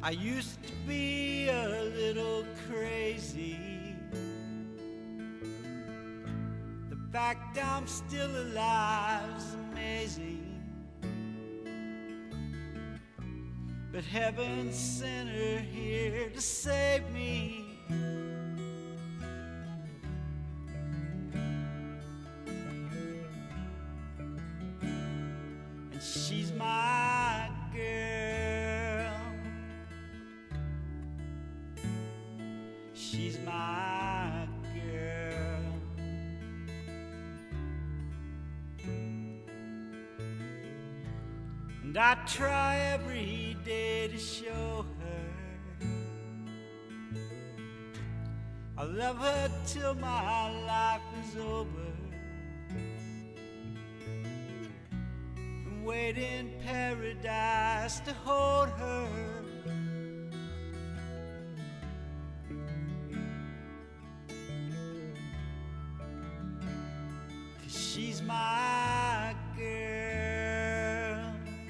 I used to be a little crazy. The fact I'm still alive is amazing. But heaven sent her here to save me. And she's my girl. She's my girl. And I try every day to show her I love her till my life is over, and wait in paradise to hold her. 'Cause she's my girl.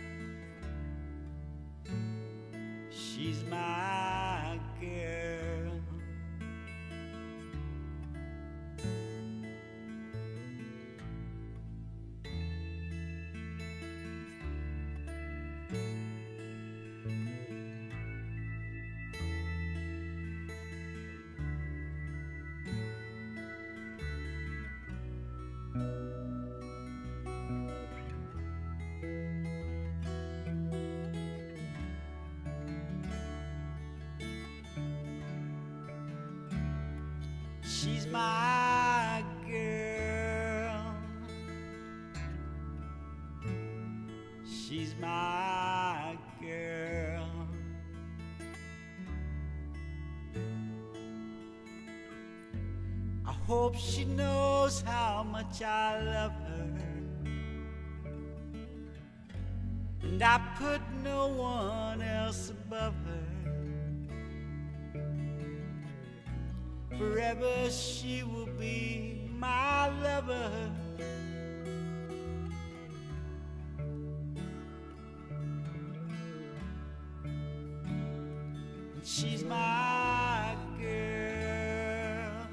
She's my girl. She's my girl. She's my girl. I hope she knows how much I love her, and I put no one else above her. Forever she will be my lover. And she's my girl.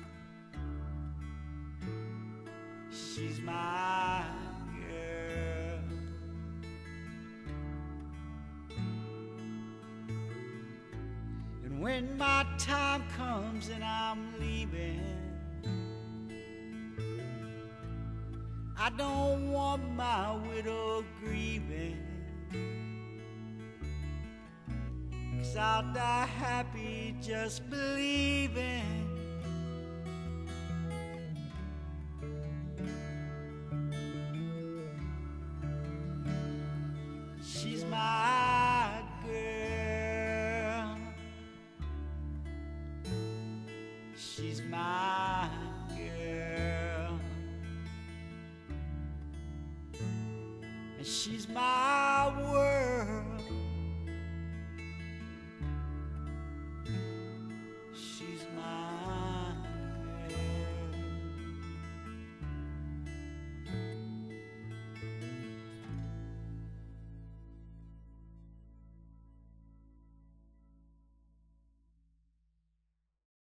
She's my girl. And when my time comes and I'm leaving, I don't want my widow grieving, 'cause I'll die happy just believing. She's my girl. She's my girl. And she's my